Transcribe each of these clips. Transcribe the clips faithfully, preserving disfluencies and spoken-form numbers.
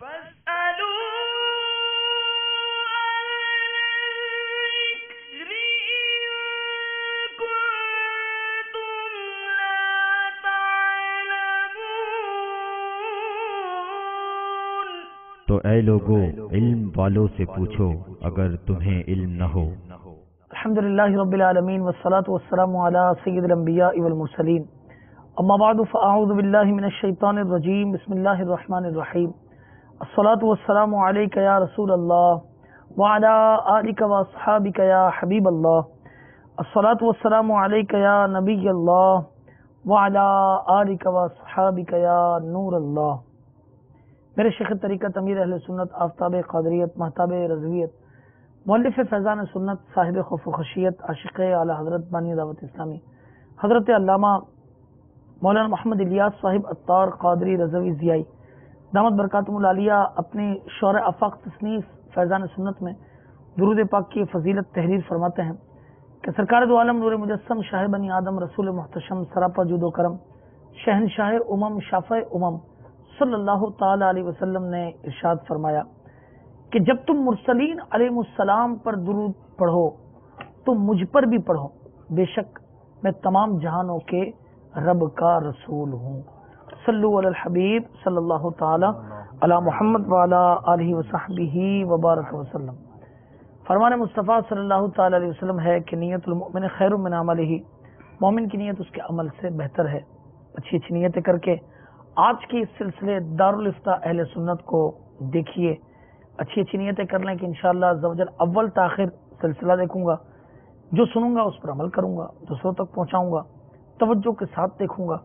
تو اے لوگو علم والوں سے پوچھو اگر تمہیں علم نہ ہو۔ الحمدللہ رب العالمین والصلاة والسلام علی سید الانبیاء والمرسلین، اما بعد فاعوذ باللہ من الشیطان الرجیم، بسم اللہ الرحمن الرحیم، الصلاة والسلام علیک یا رسول اللہ وعلی آلک واصحابک یا حبیب اللہ، الصلاة والسلام علیک یا نبی اللہ وعلی آلک واصحابک یا نور اللہ۔ میرے شیخ طریقت امیر اہل سنت، آفتاب قادریت، مہتاب رضویت، مؤلف فیضان سنت، صاحب خوف و خشیت، عاشق اعلی حضرت بانی دعوت اسلامی حضرت علامہ مولانا محمد الیاس صاحب عطار قادری رضوی ضیائی دامت برکاتہم العالیہ اپنے شعر آفاق تصنیف فیضان سنت میں درود پاک کی فضیلت تحریر فرماتے ہیں کہ سرکار دو عالم نور مجسم، شاہ بنی آدم، رسول محتشم، سراپا جود و کرم، شہنشاہ امم، شافع امم صلی اللہ تعالی علیہ وسلم نے ارشاد فرمایا کہ جب تم مرسلین علیہ السلام پر درود پڑھو تو مجھ پر بھی پڑھو، بے شک میں تمام جہانوں کے رب کا رسول ہوں۔ صلو علی الحبیب صلی اللہ تعالی علی محمد وعلی آلہ وصحبہ وبارک وسلم۔ فرمان مصطفیٰ صلی اللہ تعالی علیہ وسلم ہے کہ نیت المؤمن خیر من عملہ، مومن کی نیت اس کے عمل سے بہتر ہے۔ اچھی اچھی نیتیں کر کے آج کی اس سلسلے دارالافتاء اہل سنت کو دیکھیے، اچھی اچھی نیتیں کر لیں کہ انشاءاللہ عز و جل اول تاخیر سلسلہ دیکھوں گا، جو سنوں گا اس پر عمل کروں گا، دوسروں تک پہنچاؤں گا، توجہ کے ساتھ دیکھوں گا،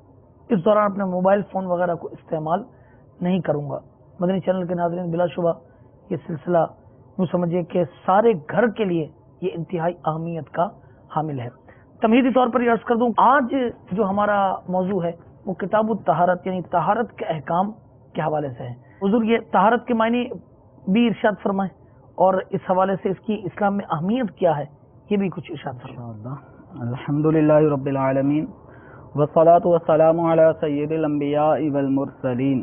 اس دوران اپنے موبائل فون وغیرہ کو استعمال نہیں کروں گا۔ مدنی چینل کے ناظرین، بلا شبہ یہ سلسلہ یوں سمجھیے کہ سارے گھر کے لیے یہ انتہائی اہمیت کا حامل ہے۔ تمہیدی طور پر یہ عرض کر دوں، آج جو ہمارا موضوع ہے وہ کتاب الطہارت یعنی طہارت کے احکام کے حوالے سے ہے۔ حضور یہ طہارت کے معنی بھی ارشاد فرمائیں اور اس حوالے سے اس کی اسلام میں اہمیت کیا ہے یہ بھی کچھ ارشاد فرمائیں۔ الحمدللہ رب العالمین والصلاة والسلام علی سید الانبیاء والمرسلین،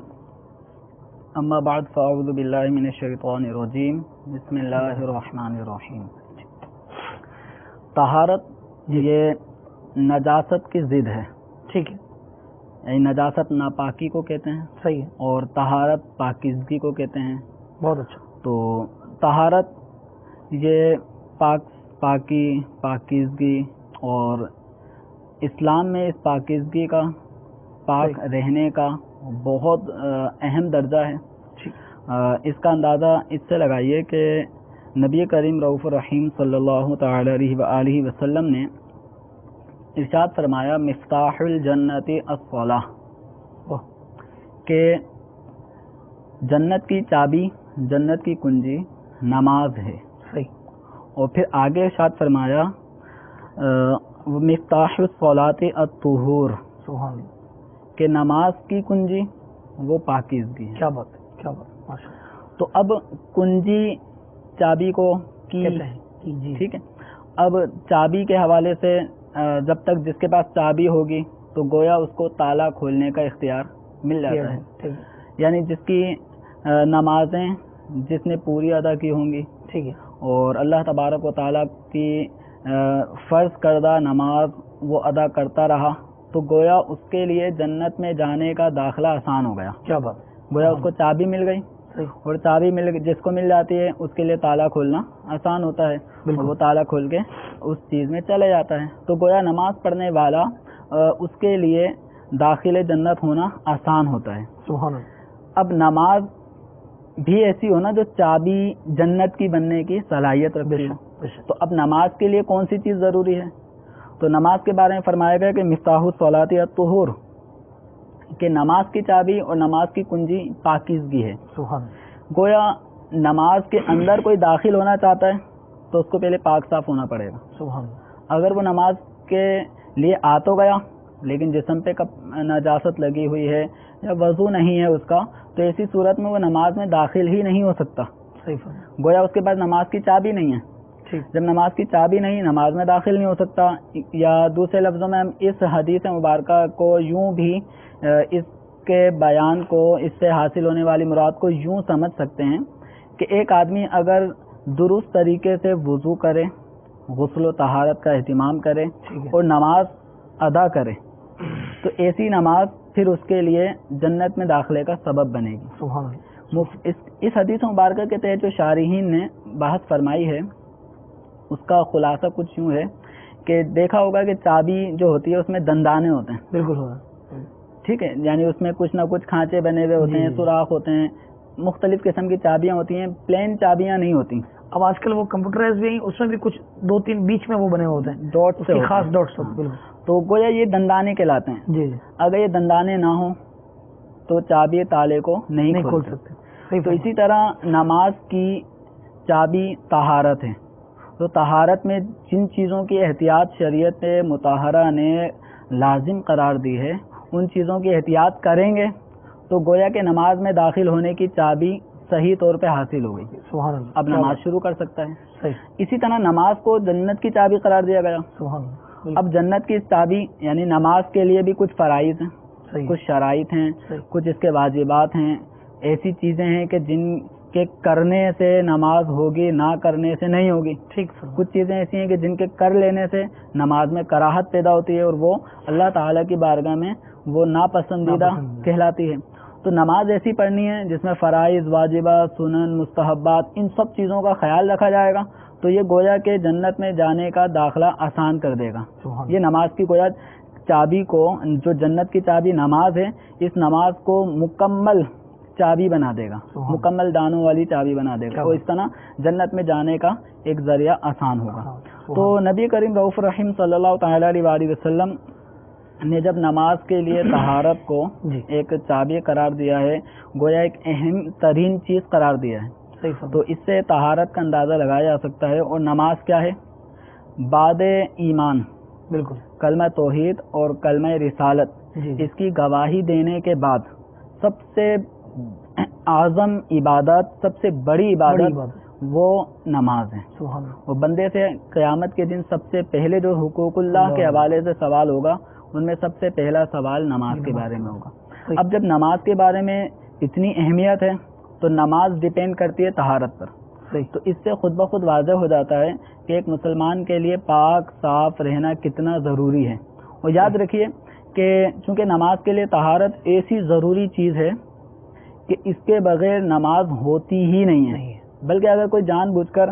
اما بعد فاعوذ باللہ من الشیطان الرجیم، بسم اللہ الرحمن الرحیم۔ طہارت یہ نجاست کی ضد ہے، ٹھیک ہے، یعنی نجاست ناپاکی کو کہتے ہیں، صحیح ہے، اور طہارت پاکیزگی کو کہتے ہیں۔ بہت اچھا۔ تو طہارت یہ پاک پاکی پاکیزگی، اور اسلام میں اس پاکیزگی کا، پاک رہنے کا بہت اہم درجہ ہے۔ اس کا اندازہ اس سے لگائیے کہ نبی کریم رؤوف الرحیم صلی اللہ تعالی علیہ وآلہ وسلم نے ارشاد فرمایا مفتاح الجنت الصلاۃ، کہ جنت کی چابی، جنت کی کنجی نماز ہے۔ صحیح۔ اور پھر آگے ارشاد فرمایا مفتاح الصلاۃ الطہور، سبحان اللہ، کہ نماز کی کنجی وہ پاکیزگی ہے۔ کیا بات ہے، کیا بات ہے، ماشاء اللہ۔ تو اب کنجی چابی کو کی کہتے ہیں، جی ٹھیک ہے۔ اب چابی کے حوالے سے جب تک جس کے پاس چابی ہوگی تو گویا اس کو تالا کھولنے کا اختیار مل جاتا ہے، یعنی جس کی نمازیں جس نے پوری ادا کی ہوں گی، ٹھیک ہے، اور اللہ تبارک و تعالیٰ کی فرض کردہ نماز وہ ادا کرتا رہا تو گویا اس کے لیے جنت میں جانے کا داخلہ آسان ہو گیا۔ کیا بات، گویا اس کو چابی مل گئی، اور چابی مل جس کو مل جاتی ہے اس کے لیے تالا کھولنا آسان ہوتا ہے، اور وہ تالا کھول کے اس چیز میں چلے جاتا ہے۔ تو گویا نماز پڑھنے والا اس کے لیے داخل جنت ہونا آسان ہوتا ہے۔ سبحان اللہ۔ اب نماز بھی ایسی ہونا جو چابی جنت کی بننے کی صلاحیت رکھتی ہے، تو اب نماز کے لیے کون سی چیز ضروری ہے؟ تو نماز کے بارے میں فرمایا گیا کہ مفتاح الصلاۃ الطہور، کہ نماز کی چابی اور نماز کی کنجی پاکیزگی ہے۔ سبحان، گویا نماز کے اندر کوئی داخل ہونا چاہتا ہے تو اس کو پہلے پاک صاف ہونا پڑے گا۔ سبحان، اگر وہ نماز کے لیے آ تو گیا لیکن جسم پہ نجاست لگی ہوئی ہے یا وضو نہیں ہے اس کا، تو ایسی صورت میں وہ نماز میں داخل ہی نہیں ہو سکتا۔ صحیح، گویا اس کے پاس نماز کی چابی نہیں ہے۔ جب نماز کی چابی نہیں، نماز میں داخل نہیں ہو سکتا، یا دوسرے لفظوں میں ہم اس حدیث مبارکہ کو یوں بھی اس کے بیان کو، اس سے حاصل ہونے والی مراد کو یوں سمجھ سکتے ہیں کہ ایک آدمی اگر درست طریقے سے وضو کرے، غسل و طہارت کا اہتمام کرے اور نماز ادا کرے تو ایسی نماز پھر اس کے لیے جنت میں داخلے کا سبب بنے گی. سبحان اللہ. اس اس حدیث مبارکہ کے تحت جو شارحین نے بحث فرمائی ہے اس کا خلاصہ کچھ یوں ہے کہ دیکھا ہوگا کہ چابی جو ہوتی ہے اس میں دندانے ہوتے ہیں. بالکل ہوگا. ٹھیک ہے، یعنی اس میں کچھ نہ کچھ کھانچے بنے ہوئے ہوتے ہیں، سوراخ ہوتے ہیں، مختلف قسم کی چابیاں ہوتی ہیں، پلین چابیاں نہیں ہوتی. اب آج کل وہ کمپیوٹرائز بھی ہیں، اس میں بھی کچھ دو تین بیچ میں وہ بنے ہوتے ہیں، ڈاٹ سے خاص ڈاٹس. تو گویا یہ دندانے کہلاتے ہیں. جی جی. اگر یہ دندانے نہ ہوں تو چابی تالے کو نہیں کھول سکتے. تو اسی طرح نماز کی چابی طہارت ہے. تو طہارت میں جن چیزوں کی احتیاط شریعت مطہرہ نے لازم قرار دی ہے ان چیزوں کی احتیاط کریں گے تو گویا کہ نماز میں داخل ہونے کی چابی صحیح طور پہ حاصل ہو گئی. سبحان اللہ. اب نماز شروع کر سکتا ہے. صحیح. اسی طرح نماز کو جنت کی چابی قرار دیا گیا. سبحان اللہ. اب جنت کی چابی یعنی نماز کے لیے بھی کچھ فرائض ہیں، صحیح. کچھ شرائط ہیں، صحیح. کچھ اس کے واجبات ہیں، ایسی چیزیں ہیں کہ جن کے کرنے سے نماز ہوگی، نہ کرنے سے نہیں ہوگی. ٹھیک سر. کچھ چیزیں ایسی ہیں کہ جن کے کر لینے سے نماز میں کراہت پیدا ہوتی ہے اور وہ اللہ تعالیٰ کی بارگاہ میں وہ ناپسندیدہ کہلاتی ہے. تو نماز ایسی پڑھنی ہے جس میں فرائض، واجبات، سنن، مستحبات ان سب چیزوں کا خیال رکھا جائے گا تو یہ گویا کہ جنت میں جانے کا داخلہ آسان کر دے گا. یہ نماز کی گویا چابی کو، جو جنت کی چابی نماز ہے، اس نماز کو مکمل چابی بنا دے گا، مکمل دانوں والی چابی بنا دے گا. تو اس طرح جنت میں جانے کا ایک ذریعہ آسان ہوگا. تو نبی کریم رؤوف رحیم صلی اللہ تعالیٰ علیہ وآلہ وسلم نے جب نماز کے لیے طہارت کو ایک چابی قرار دیا ہے، گویا ایک اہم ترین چیز قرار دیا ہے، تو اس سے طہارت کا اندازہ لگایا جا سکتا ہے. اور نماز کیا ہے؟ بعد ایمان، بالکل، کلمہ توحید اور کلمہ رسالت، اس کی گواہی دینے کے بعد سب سے اعظم عبادت، سب سے بڑی عبادت وہ نماز ہے. وہ بندے سے قیامت کے دن سب سے پہلے جو حقوق اللہ کے حوالے سے سوال ہوگا ان میں سب سے پہلا سوال نماز کے بارے میں ہوگا. اب جب نماز کے بارے میں اتنی اہمیت ہے تو نماز ڈیپینڈ کرتی ہے طہارت پر. تو اس سے خود بخود واضح ہو جاتا ہے کہ ایک مسلمان کے لیے پاک صاف رہنا کتنا ضروری ہے. اور یاد رکھیے کہ چونکہ نماز کے لیے طہارت ایسی ضروری چیز ہے کہ اس کے بغیر نماز ہوتی ہی نہیں ہے. بلکہ اگر کوئی جان بوجھ کر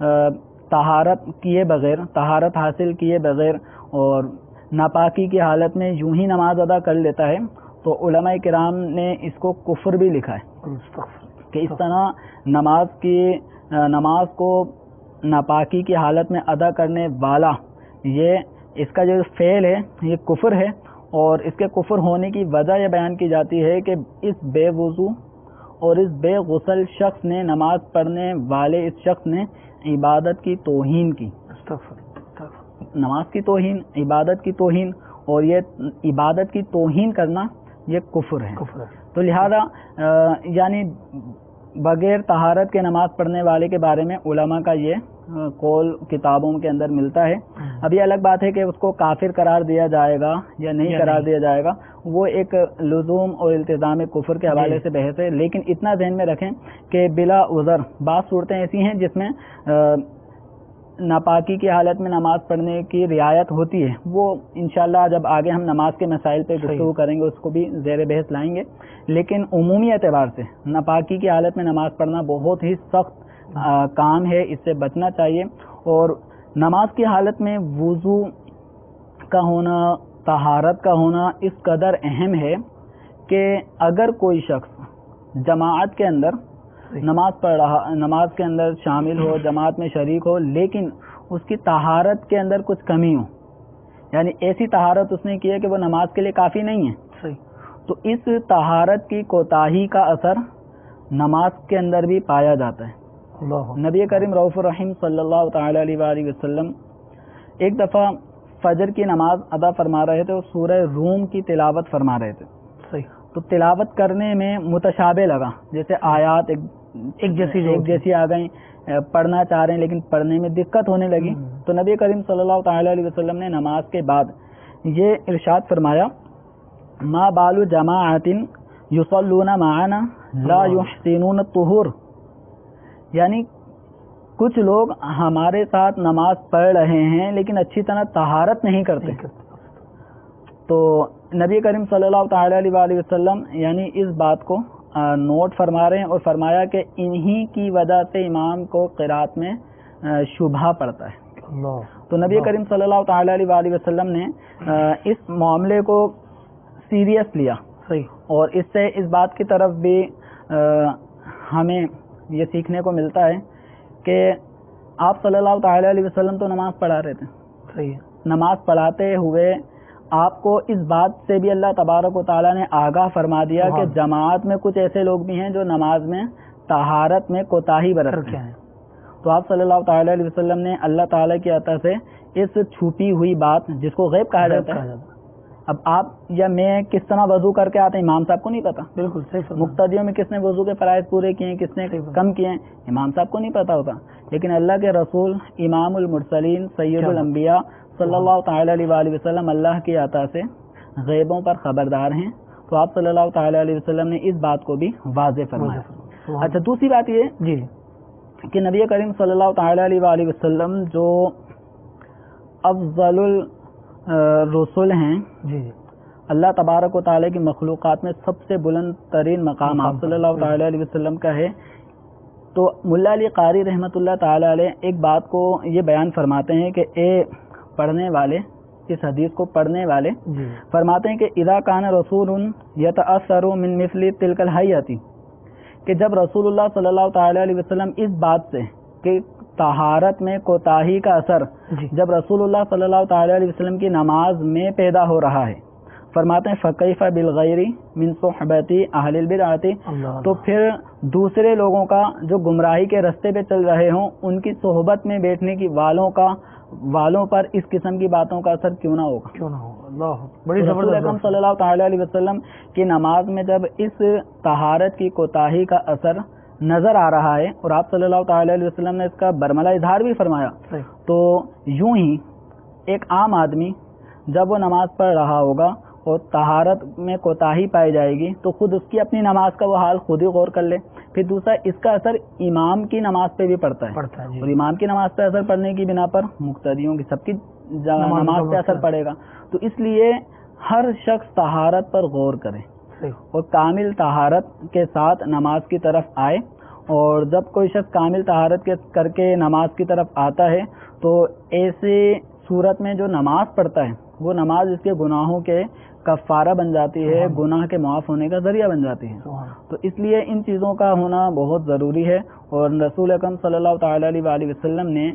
طہارت کیے بغیر، طہارت حاصل کیے بغیر اور ناپاکی کی حالت میں یوں ہی نماز ادا کر لیتا ہے تو علماء کرام نے اس کو کفر بھی لکھا ہے کہ اس طرح نماز کی نماز کو ناپاکی کی حالت میں ادا کرنے والا، یہ اس کا جو فعل ہے یہ کفر ہے. اور اس کے کفر ہونے کی وجہ یہ بیان کی جاتی ہے کہ اس بے وضو اور اس بے غسل شخص نے، نماز پڑھنے والے اس شخص نے عبادت کی توہین کی. نماز کی توہین، عبادت کی توہین، اور یہ عبادت کی توہین کرنا یہ کفر ہے. تو لہذا یعنی بغیر طہارت کے نماز پڑھنے والے کے بارے میں علماء کا یہ قول کتابوں کے اندر ملتا ہے. اب یہ الگ بات ہے کہ اس کو کافر قرار دیا جائے گا یا نہیں قرار دیا جائے گا، وہ ایک لزوم اور التزام کفر کے حوالے سے بحث ہے. لیکن اتنا ذہن میں رکھیں کہ بلا عذر بعض صورتیں ایسی ہیں جس میں ناپاکی کی حالت میں نماز پڑھنے کی رعایت ہوتی ہے. وہ انشاءاللہ جب آگے ہم نماز کے مسائل پہ گفتگو کریں گے اس کو بھی زیر بحث لائیں گے. لیکن عمومی اعتبار سے ناپاکی کی حالت میں نماز پڑھنا بہت ہی سخت کام ہے، اس سے بچنا چاہیے. اور نماز کی حالت میں وضو کا ہونا، طہارت کا ہونا اس قدر اہم ہے کہ اگر کوئی شخص جماعت کے اندر نماز پڑھ رہا، نماز کے اندر شامل ہو، جماعت میں شریک ہو، لیکن اس کی طہارت کے اندر کچھ کمی ہو، یعنی ایسی طہارت اس نے کی ہے کہ وہ نماز کے لیے کافی نہیں ہے، تو اس طہارت کی کوتاہی کا اثر نماز کے اندر بھی پایا جاتا ہے. نبی کریم رؤوف الرحیم صلی اللہ تعالی علیہ وآلہ وسلم ایک دفعہ فجر کی نماز ادا فرما رہے تھے اور سورہ روم کی تلاوت فرما رہے تھے. تو تلاوت کرنے میں متشابہ لگا، جیسے آیات ایک ایک جیسی ایک جیسی آ گئیں، پڑھنا چاہ رہے ہیں لیکن پڑھنے میں دقت ہونے لگی. تو نبی کریم صلی اللہ تعالی علیہ وسلم نے نماز کے بعد یہ ارشاد فرمایا، ما بال جماعت युसल्लून माना ला युहसिनून तुहुर, यानी कुछ लोग हमारे साथ नमाज पढ़ रहे हैं लेकिन अच्छी तरह तहारत नहीं करते। तो नबी करीम सल्लल्लाहु ताला अलैहि वसल्लम यानी इस बात को नोट फरमा रहे हैं और फरमाया कि इन्हीं की वजह से इमाम को क़िरात में शुबहा पड़ता है। तो नबी करीम सल्लल्लाहु ताला अलैहि वसल्लम ने इस मामले को सीरियस लिया सही, और इससे इस बात की तरफ भी हमें ये सीखने को मिलता है कि आप सल्लल्लाहु ताला अलैहि वसल्लम तो नमाज पढ़ा रहे थे, सही है, नमाज पढ़ाते हुए आपको इस बात से भी अल्लाह तबारक व तआला ने आगाह फरमा दिया कि जमात में कुछ ऐसे लोग भी हैं जो नमाज में तहारत में कोताही बरतते हैं। तो आप सल्लल्लाहु ताला अलैहि वसल्लम ने अल्लाह ताला की अता से इस छुपी हुई बात जिसको गैब कहा जाता है, अब आप या मैं किस तरह वजू करके आते हैं इमाम साहब को नहीं पता, बिल्कुल सही, मुक्तदियों में किसने वजू के फराइज पूरे किए, किसने कम किए, इमाम साहब को नहीं पता होता। लेकिन अल्लाह के रसूल इमामुल मुरसलीन सैयदुल अंबिया सल्लल्लाहु ताला अलैहि वसल्लम अल्लाह की अता से गैबों पर खबरदार हैं। तो आप सल्लल्लाहु ताला अलैहि वसल्लम ने इस बात को भी वाज़ेह फरमाया। अच्छा, दूसरी बात ये जी कि नबी करीम सल्लल्लाहु ताला अलैहि वसल्लम जो अफजलुल रसूल हैं, जी अल्लाह तबारक व तआला की मखलूक़ात में सबसे बुलंद तरीन मकाम आप सल्लल्लाहु ताला अलैहि वसल्लम का है। तो मुल्ला अली कारी रहमतुल्लाह ताला अलैह एक बात को ये बयान फरमाते हैं कि ए पढ़ने वाले, इस हदीस को पढ़ने वाले फरमाते हैं कि इदा कान रसूलुन यतअस्सरु मिन मिस्ली तिलकल हयती, कि जब रसूलुल्लाह सल्लल्लाहु ताला अलैहि वसल्लम इस बात से कि तहारत में कोताही का असर जब रसूलुल्लाह सल्लल्लाहु ताला अलैहि वसल्लम की नमाज में पैदा हो रहा है, फरमाते हैं फ़कैफ़ बिलगैरि मिन सुहबती अहलिल बिदअती, तो फिर दूसरे लोगों का जो गुमराही के रास्ते पे चल रहे हों उनकी सोहबत में बैठने की वालों का वालों पर इस किस्म की बातों का असर क्यों ना होगा, क्यों ना होगा। अल्लाह, बड़ी रसूल अकरम सल्लल्लाहु ताला अलैहि वसल्लम की नमाज में जब इस तहारत की कोताही का असर नजर आ रहा है और आप सल्लल्लाहु ताला अलैहि वसल्लम ने इसका बरमला इजहार भी फरमाया, तो यूं ही एक आम आदमी जब वो नमाज पढ़ रहा होगा और तहारत में कोताही पाई जाएगी तो खुद उसकी अपनी नमाज का वो हाल खुद ही गौर कर ले। फिर दूसरा, इसका असर इमाम की नमाज पे भी पड़ता है, पड़ता है और इमाम की नमाज पे असर पड़ने की बिना पर मुक्तदियों की सबकी नमाज पे असर पड़ेगा। तो इसलिए हर शख्स तहारत पर गौर करे और कामिल तहारत के साथ नमाज की तरफ आए, और जब कोई शख्स कामिल तहारत के करके नमाज की तरफ आता है तो ऐसे सूरत में जो नमाज पढ़ता है वो नमाज इसके गुनाहों के कफ़ारा बन जाती है, गुनाह के माफ़ होने का ज़रिया बन जाती है। तो इसलिए इन चीज़ों का होना बहुत ज़रूरी है। और रसूल अकरम सल्लल्लाहु ताला अलैहि वसल्लम ने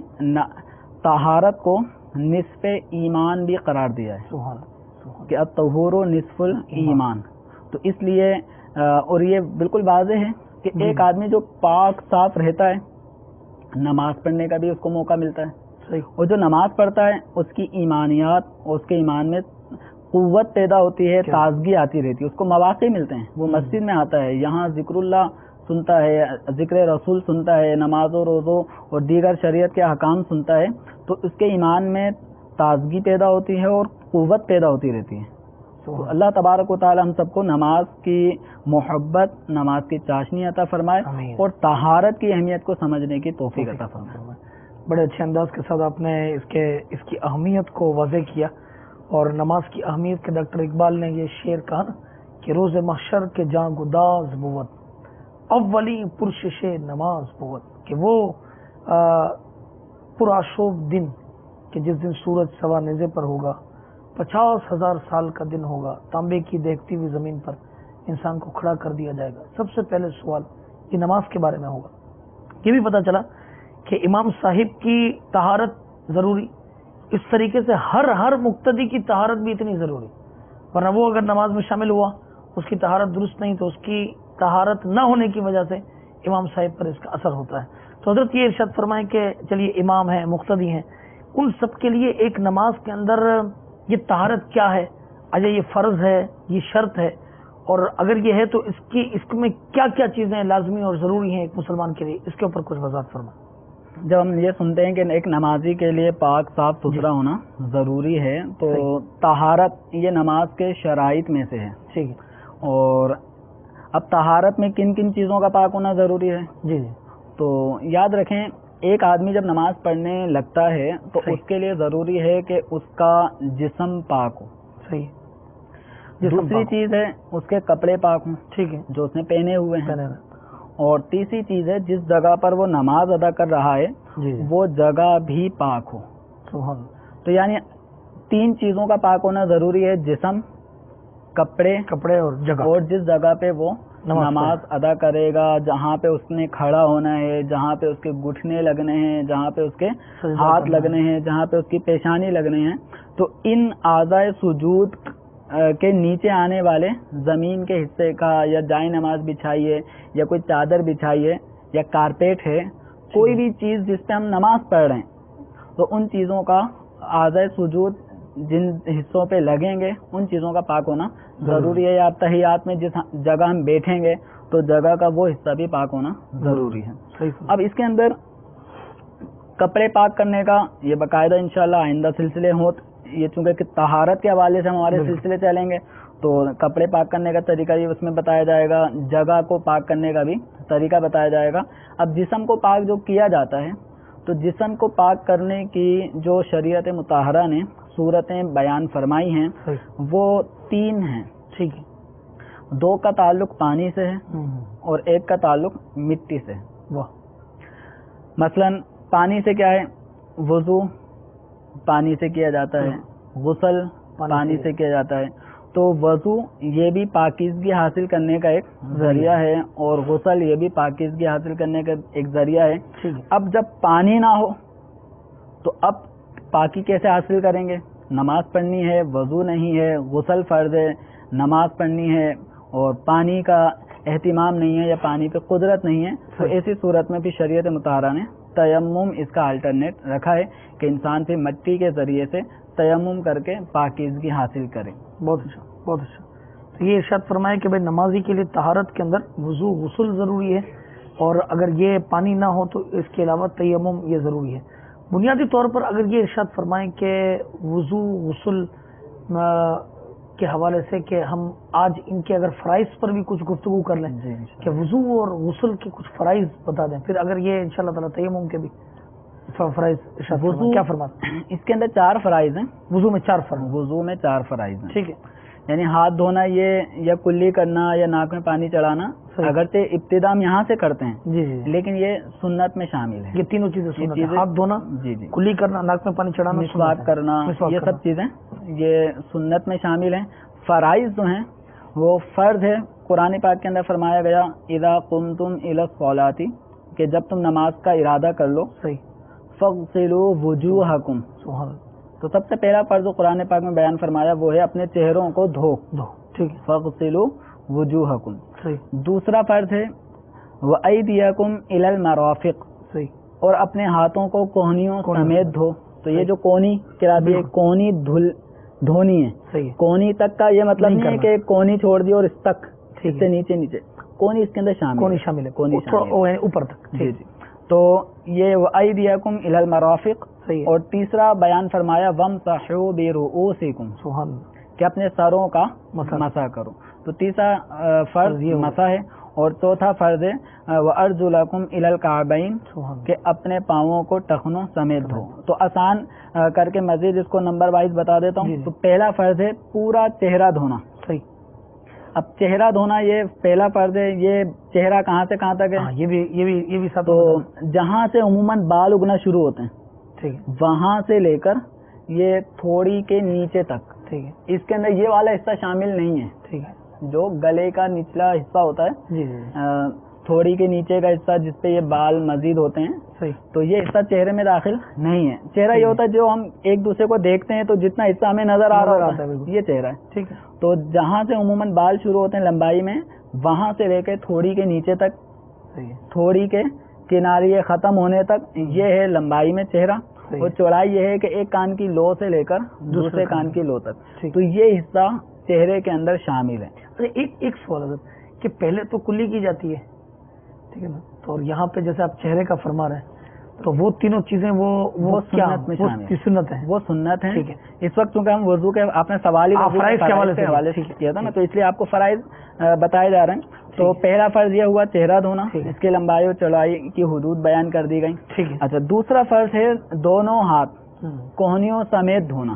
तहारत को निस्फ़ ईमान भी करार दिया है कि अत-तहूरु निस्फ़ुल ईमान। तो इसलिए और ये बिल्कुल वाज़ेह है कि एक आदमी जो पाक साफ रहता है नमाज पढ़ने का भी उसको मौका मिलता है, और जो नमाज पढ़ता है उसकी ईमानियात और उसके ईमान में कुव्वत पैदा होती है, ताजगी आती रहती है, उसको मौके मिलते हैं। वो मस्जिद में आता है, यहाँ जिक्रुल्लाह सुनता है, जिक्र रसूल सुनता है, नमाज़ो रोज़ो और दीगर शरीयत के अहकाम सुनता है, तो उसके ईमान में ताजगी पैदा होती है और कुव्वत पैदा होती रहती है। तो अल्लाह तबारक व तआला हम सबको नमाज की मोहब्बत, नमाज की चाशनी अता फरमाए और तहारत की अहमियत को समझने की तौफीक अता फरमाए। बड़े अच्छे अंदाज के साथ आपने इसके इसकी अहमियत को वाज़ेह किया। और नमाज की अहमियत के डॉक्टर इकबाल ने ये शेर कहा कि रोज़े महशर के जां गुदाज बुवत अव्वली पुरशिशे नमाज बुवत, कि वो पुराशोभ दिन कि जिस दिन सूरज सवा नेज़े पर होगा, पचास हजार साल का दिन होगा, तांबे की देखती हुई ज़मीन पर इंसान को खड़ा कर दिया जाएगा। सबसे पहले सवाल ये नमाज के बारे में होगा। ये भी पता चला कि इमाम साहिब की तहारत ज़रूरी, इस तरीके से हर हर मुक्तदी की तहारत भी इतनी ज़रूरी, वरना वो अगर नमाज में शामिल हुआ उसकी तहारत दुरुस्त नहीं तो उसकी तहारत न होने की वजह से इमाम साहिब पर इसका असर होता है। तो हज़रत ये इरशाद फरमाएं कि चलिए इमाम है, मुक्तदी हैं, उन सब के लिए एक नमाज के अंदर ये तहारत क्या है, अजय ये फ़र्ज़ है, ये शर्त है, और अगर ये है तो इसकी इसमें क्या क्या चीज़ें लाजमी और ज़रूरी हैं एक मुसलमान के लिए, इसके ऊपर कुछ वज़ाहत फरमाएं। जब हम ये सुनते हैं कि एक नमाजी के लिए पाक साफ सुथरा होना ज़रूरी है, तो तहारत ये नमाज के शराइत में से है। ठीक है। और اب طہارت میں کن کن چیزوں کا پاک ہونا ضروری ہے؟ جی جی تو یاد رکھیں ایک آدمی جب نماز پڑھنے لگتا ہے تو صحیح. اس کے لیے ضروری ہے کہ اس کا جسم پاک ہو. صحیح. دوسری چیز ہے اس کے کپڑے پاک ہوں، ٹھیک ہے، جو اس نے پہنے ہوئے ہیں. پہنے ہوئے. اور تیسری چیز ہے جس جگہ پر وہ نماز ادا کر رہا ہے جی جی وہ جگہ بھی پاک ہو. سبحان اللہ. تو یعنی تین چیزوں کا پاک ہونا ضروری ہے، جسم، کپڑے کپڑے اور جگہ. اور جس جگہ پہ وہ نماز نماز ادا کرے گا، جہاں پہ اس نے کھڑا ہونا ہے، جہاں پہ اس کے گھٹنے لگنے ہیں، جہاں پہ اس کے سجدہ ہاتھ کرنا لگنے ہیں، جہاں پہ اس کی پیشانی لگنے ہیں. تو ان اعضائے سجود کے نیچے آنے والے زمین کے حصے کا یا جائے نماز بچھائیے یا کوئی چادر بچھائیے یا کارپیٹ ہے، کوئی بھی چیز جس پہ ہم نماز پڑھ رہے ہیں تو ان چیزوں کا اعضائے سجود جن حصوں پہ لگیں گے ان چیزوں کا پاک ہونا ضروری ہے. یا تحیات میں جس جگہ ہم بیٹھیں گے تو جگہ کا وہ حصہ بھی پاک ہونا ضروری ہے. صحیح. اب اس کے اندر کپڑے پاک کرنے کا یہ باقاعدہ انشاءاللہ آئندہ سلسلے ہوں، یہ چونکہ کہ طہارت کے حوالے سے ہمارے سلسلے چلیں گے تو کپڑے پاک کرنے کا طریقہ بھی اس میں بتایا جائے گا، جگہ کو پاک کرنے کا بھی طریقہ بتایا جائے گا. اب جسم کو پاک جو کیا جاتا ہے تو جسم کو پاک کرنے کی جو شریعت مطہرہ نے صورتیں بیان فرمائی ہیں وہ تین ہیں. ٹھیک ہے. دو کا تعلق پانی سے ہے ہوں. اور ایک کا تعلق مٹی سے. واہ. مثلا پانی سے کیا ہے؟ وضو پانی سے کیا جاتا ہے، غسل پانی سے کیا جاتا ہے. تو وضو یہ بھی پاکیزگی حاصل کرنے کا ایک ذریعہ ہے اور غسل یہ بھی پاکیزگی حاصل کرنے کا ایک ذریعہ ہے. اب جب پانی نہ ہو تو اب پاکی کیسے حاصل کریں گے؟ نماز پڑھنی ہے، وضو نہیں ہے، غسل فرض ہے، نماز پڑھنی ہے اور پانی کا اہتمام نہیں ہے یا پانی پہ قدرت نہیں ہے تو ایسی صورت میں بھی شریعت مطہرہ نے تیمم اس کا الٹرنیٹ رکھا ہے کہ انسان پھر مٹی کے ذریعے سے تیمم کر کے پاکیزگی حاصل کرے. بہت اچھا بہت اچھا. تو یہ ارشاد فرمائے کہ بھائی نمازی کے لیے طہارت کے اندر وضو غسل ضروری ہے اور اگر یہ پانی نہ ہو تو اس کے علاوہ تیمم یہ ضروری ہے. بنیادی طور پر اگر یہ ارشاد فرمائیں کہ وضو غسل کے حوالے سے کہ ہم آج ان کے اگر فرائض پر بھی کچھ گفتگو کر لیں کہ وضو اور غسل کے کچھ فرائض بتا دیں، پھر اگر یہ انشاءاللہ تعالی تیمم کے بھی فرائض ارشاد فرمائیں کیا فرماتے ہیں؟ اس کے اندر چار فرائض ہیں. وضو میں چار فرائض. وضو میں چار فرائض ہیں. ٹھیک ہے. یعنی ہاتھ دھونا یہ یا کلی کرنا یا ناک میں پانی چڑھانا اگرچہ ابتدا ہم یہاں سے کرتے ہیں جی جی لیکن یہ سنت میں شامل ہے. یہ تینوں چیزیں سنت ہیں. ہاتھ دھونا، جی جی کلی کرنا، ناک میں پانی چڑھانا، مسواک کرنا، یہ سب چیزیں یہ سنت میں شامل ہیں. فرائض جو ہیں وہ فرض ہے. قرآن پاک کے اندر فرمایا گیا اذا قمتم الی الصلاۃ کہ جب تم نماز کا ارادہ کر لو صحیح فاغسلوا وجوہکم. سبحان اللہ. تو سب سے پہلا فرض قرآن پاک میں بیان فرمایا وہ ہے اپنے چہروں کو دھو دھو. ٹھیک ہے. فاغسلوا وجوہکم. صحیح. دوسرا فرض ہے وایدیکم الی المرافق. صحیح. اور اپنے ہاتھوں کو کوہنیوں سمیت دھو. تو یہ جو کونی کراتی ہے کونی دھل دھونی ہے. صحیح. کونی تک کا یہ مطلب نہیں ہے کہ کونی چھوڑ دی اور اس تک اس سے نیچے نیچے کونی اس کے اندر شامل کونی شامل ہے. کونی شامل اوپر تک. جی جی. تو یہ وایدیکم الی المرافق. اور تیسرا بیان فرمایا وامسحوا برؤوسکم. سبحان اللہ. کہ اپنے سروں کا مسح کرو. تو تیسرا فرض مسح ہے اور چوتھا فرض ہے وارجلکم الی الکعبین کہ اپنے پاؤں کو ٹخنوں سمیت دھو. تو آسان کر کے مزید اس کو نمبر وائز بتا دیتا ہوں. تو پہلا فرض ہے پورا چہرہ دھونا. صحیح. اب چہرہ دھونا یہ پہلا فرض ہے. یہ چہرہ کہاں سے کہاں تک ہے؟ یہ بھی یہ بھی یہ بھی سب. تو جہاں سے عموماً بال اگنا شروع ہوتے ہیں ٹھیک ہے وہاں سے لے کر یہ تھوڑی کے نیچے تک. ٹھیک ہے. اس کے اندر یہ والا حصہ شامل نہیں ہے. ٹھیک ہے. جو گلے کا نچلا حصہ ہوتا ہے جی جی تھوڑی کے نیچے کا حصہ جس پہ یہ بال مزید ہوتے ہیں صحیح. تو یہ حصہ چہرے میں داخل نہیں ہے. چہرہ یہ ہوتا ہے جو ہم ایک دوسرے کو دیکھتے ہیں تو جتنا حصہ ہمیں نظر آ رہا ہوتا ہے یہ چہرہ ہے. ٹھیک ہے. تو جہاں سے عموماً بال شروع ہوتے ہیں لمبائی میں وہاں سے لے کے تھوڑی کے نیچے تک تھوڑی کے کنارے ختم ہونے تک یہ ہے لمبائی میں چہرہ. اور چوڑائی یہ ہے کہ ایک کان کی لو سے لے کر دوسرے کان کی لو تک. تو یہ حصہ چہرے کے اندر شامل ہے. ایک ایک سوال ہے کہ پہلے تو کلی کی جاتی ہے ٹھیک ہے نا، تو اور یہاں پہ جیسے آپ چہرے کا فرما رہے ہیں تو وہ تینوں چیزیں وہ وہ سنت میں شامل ہیں، سنت ہیں، وہ سنت ہیں. ٹھیک ہے. اس وقت چونکہ ہم وضو کے آپ نے سوال ہی فرائض کے حوالے سے حوالے سے کیا تھا نا، تو اس لیے آپ کو فرائض بتائے جا رہے ہیں. تو پہلا فرض یہ ہوا چہرہ دھونا، اس کی لمبائی اور چوڑائی کی حدود بیان کر دی گئی. ٹھیک ہے. اچھا، دوسرا فرض ہے دونوں ہاتھ کوہنیوں سمیت دھونا.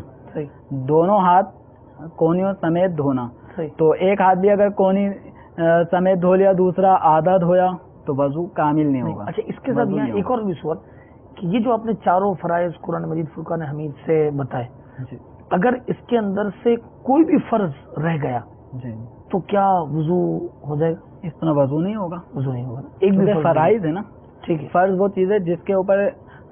دونوں ہاتھ کوہنیوں سمیت دھونا. تو ایک ہاتھ بھی اگر کونی سمیت دھو لیا، دوسرا آدھا دھویا، تو وضو کامل نہیں ہوگا. اچھا، اس کے ساتھ یہاں ایک اور بھی سوال کہ یہ جو آپ نے چاروں فرائض قرآن مجید فرقان حمید سے بتائے، اگر اس کے اندر سے کوئی بھی فرض رہ گیا جی تو کیا وضو ہو جائے گا؟ اس طرح وضو نہیں ہوگا. وضو نہیں ہوگا. ایک بھی فرائض ہے نا. ٹھیک ہے. فرض وہ چیز ہے جس کے اوپر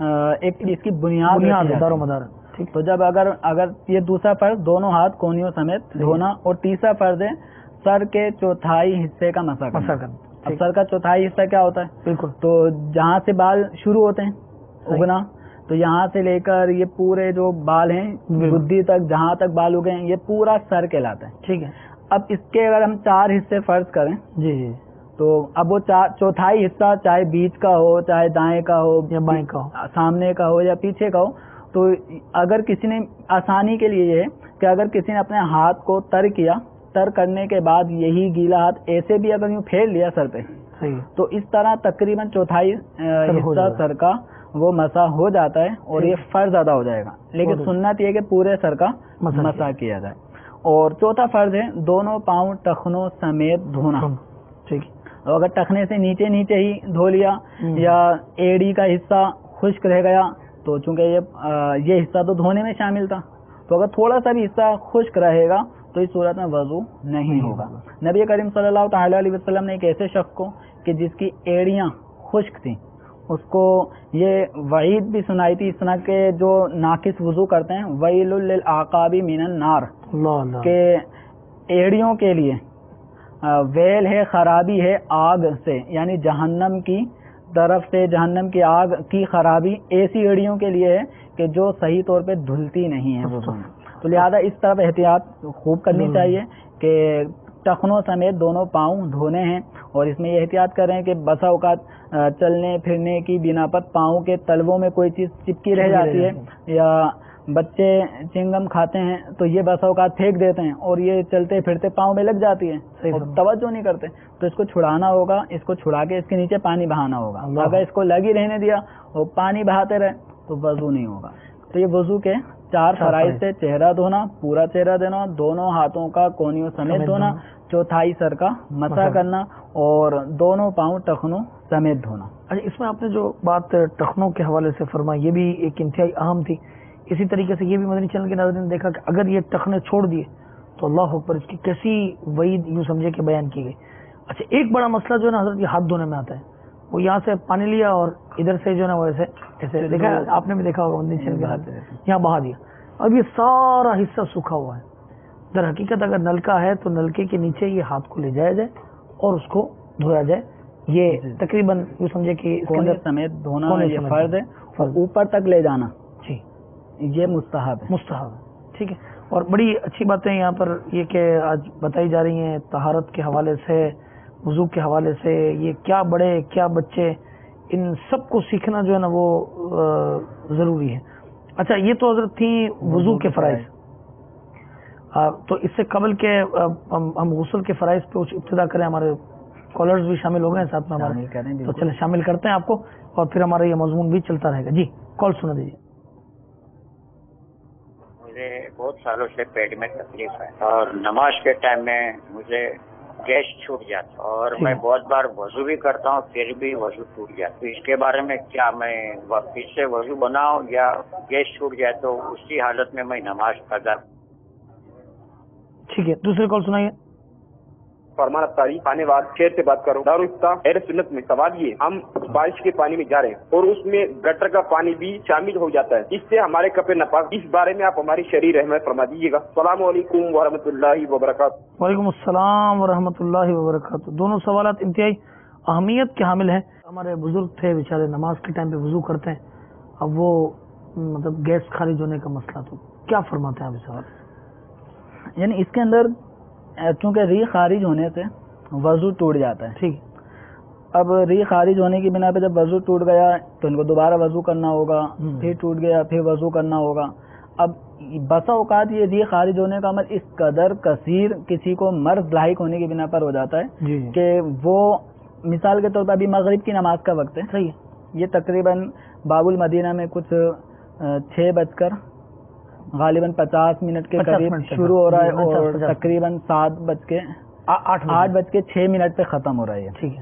ایک اس کی بنیاد بنیاد دار و مدار. تو جب اگر اگر یہ دوسرا فرض دونوں ہاتھ کونیوں سمیت دھونا، اور تیسرا فرض ہے سر کے چوتھائی حصے کا مسح کرنا. اب سر کا چوتھائی حصہ کیا ہوتا ہے؟ بالکل. تو جہاں سے بال شروع ہوتے ہیں اگنا، تو یہاں سے لے کر یہ پورے جو بال ہیں گدی تک، جہاں تک بال اگے ہیں، یہ پورا سر کہلاتا ہے. ٹھیک ہے. اب اس کے اگر ہم چار حصے فرض کریں جی جی تو اب وہ چوتھائی حصہ چاہے بیچ کا ہو، چاہے دائیں کا ہو یا بائیں کا ہو، سامنے کا ہو یا پیچھے کا ہو، تو اگر کسی نے آسانی کے لیے یہ ہے کہ اگر کسی نے اپنے ہاتھ کو تر کیا، تر کرنے کے بعد یہی گیلا ہاتھ ایسے بھی اگر یوں پھیر لیا سر پہ، تو اس طرح تقریباً چوتھائی حصہ سر کا وہ مسح ہو جاتا ہے اور یہ فرض ادا ہو جائے گا. لیکن سنت یہ کہ پورے سر کا مسح کیا جائے. اور چوتھا فرض ہے دونوں پاؤں ٹخنوں سمیت دھونا. ٹھیک ہے. اگر ٹخنے سے نیچے نیچے ہی دھو لیا یا ایڑی کا حصہ خشک رہ گیا، تو چونکہ یہ یہ حصہ تو دھونے میں شامل تھا، تو اگر تھوڑا سا بھی حصہ خشک رہے گا تو اس صورت میں وضو نہیں ہوگا. نبی کریم صلی اللہ تعالی علیہ وسلم نے ایک ایسے شخص کو کہ جس کی ایڑیاں خشک تھیں، اس کو یہ وعید بھی سنائی تھی اس طرح کے جو ناقص وضو کرتے ہیں، ویل للعقاب من النار، کہ ایڑیوں کے لیے ویل ہے، خرابی ہے آگ سے، یعنی جہنم کی طرف سے، جہنم کی آگ کی خرابی ایسی ایڑیوں کے لیے ہے کہ جو صحیح طور پہ دھلتی نہیں ہے وضو میں. تو لہذا اس طرف احتیاط خوب کرنی چاہیے کہ ٹخنوں سمیت دونوں پاؤں دھونے ہیں. اور اس میں یہ احتیاط کریں کہ بسا اوقات چلنے پھرنے کی بنا پر پاؤں کے تلووں میں کوئی چیز چپکی رہ جاتی ہے، یا بچے چنگم کھاتے ہیں تو یہ بسا اوقات پھینک دیتے ہیں اور یہ چلتے پھرتے پاؤں میں لگ جاتی ہے اور توجہ نہیں کرتے، تو اس کو چھڑانا ہوگا. اس کو چھڑا کے اس کے نیچے پانی بہانا ہوگا. اگر اس کو لگی رہنے دیا اور پانی بہاتے رہے تو وضو نہیں ہوگا. تو یہ وضو کے چار فرائض سے چہرہ دھونا، پورا چہرہ دینا، دونوں ہاتھوں کا کونیوں سمیت دھونا، چوتھائی سر کا مسح کرنا، اور دونوں پاؤں ٹخنوں سمیت دھونا. اچھا، اس میں آپ نے جو بات ٹخنوں کے حوالے سے فرمائی یہ بھی ایک انتہائی اہم تھی. اسی طریقے سے یہ بھی مدنی چینل کے ناظرین نے دیکھا کہ اگر یہ ٹخنے چھوڑ دیے تو اللہ اکبر، اس کی کیسی وعید یوں سمجھے کہ بیان کی گئی. اچھا، ایک بڑا مسئلہ جو ہے نا حضرت یہ ہاتھ دھونے میں آتا ہے، وہ یہاں سے پانی لیا اور ادھر سے جو ہے نا وہ ایسے ایسے دیکھا، آپ نے بھی دیکھا ہوگا مدنی چینل کے، یہاں بہا دیا. اب یہ سارا حصہ سوکھا ہوا ہے. در حقیقت اگر نلکا ہے تو نلکے کے نیچے یہ ہاتھ کو لے جایا جائے اور اس کو دھویا جائے. یہ تقریباً یوں سمجھے کہ کونے سمیت دھونا یہ فرض ہے، اوپر تک لے جانا جی یہ مستحب ہے. مستحب ہے. ٹھیک ہے. اور بڑی اچھی باتیں یہاں پر یہ کہ آج بتائی جا رہی ہیں طہارت کے حوالے سے، وضو کے حوالے سے. یہ کیا بڑے کیا بچے، ان سب کو سیکھنا جو ہے نا وہ ضروری ہے. اچھا، یہ تو حضرت تھی وضو کے فرائض. تو اس سے قبل کے ہم غسل کے فرائض پہ ابتدا کریں. ہمارے کالرز بھی شامل ہو گئے ہیں ساتھ میں ہمارے، تو چلیں شامل کرتے ہیں آپ کو، اور پھر ہمارا یہ مضمون بھی چلتا رہے گا. جی کال سنا دیجیے. مجھے بہت سالوں سے پیٹ میں تکلیف ہے اور نماز کے ٹائم میں مجھے گیس چھوٹ جاتا ہے اور میں بہت بار وضو بھی کرتا ہوں پھر بھی وضو ٹوٹ جاتا ہے. اس کے بارے میں کیا میں پھر سے وضو بناؤں یا گیس چھوٹ جائے تو اسی حالت میں میں نماز قضا؟ ٹھیک ہے، دوسرے کال سنائیے. فرمان افطاری آنے بعد شہر سے بات کرو. دارالفتہ اہل سنت میں سوال یہ، ہم بارش کے پانی میں جا رہے ہیں اور اس میں گٹر کا پانی بھی شامل ہو جاتا ہے، اس سے ہمارے کپڑے ناپاک، اس بارے میں آپ ہماری شرعی رحمت فرما دیجیے گا. السلام علیکم ورحمۃ اللہ وبرکاتہ. وعلیکم السلام ورحمۃ اللہ وبرکاتہ. دونوں سوالات انتہائی اہمیت کے حامل ہیں. ہمارے بزرگ تھے بیچارے، نماز کے ٹائم پہ وضو کرتے ہیں، اب وہ مطلب گیس خارج ہونے کا مسئلہ، تو کیا فرماتے ہیں آپ اس سوال؟ یعنی اس کے اندر چونکہ ری خارج ہونے سے وضو ٹوٹ جاتا ہے. ٹھیک. اب ری خارج ہونے کی بنا پہ جب وضو ٹوٹ گیا تو ان کو دوبارہ وضو کرنا ہوگا، پھر ٹوٹ گیا پھر وضو کرنا ہوگا. اب بسا اوقات یہ ری خارج ہونے کا عمل اس قدر کثیر کسی کو مرض لاحق ہونے کی بنا پر ہو جاتا ہے کہ وہ مثال کے طور پر ابھی مغرب کی نماز کا وقت ہے، صحیح ہے، یہ تقریباً باب المدینہ میں کچھ چھ بج کر غالباً پچاس منٹ کے قریب شروع ہو رہا ہے اور تقریباً سات بج کے آٹھ بج کے چھ منٹ پہ ختم ہو رہا ہے. ٹھیک ہے،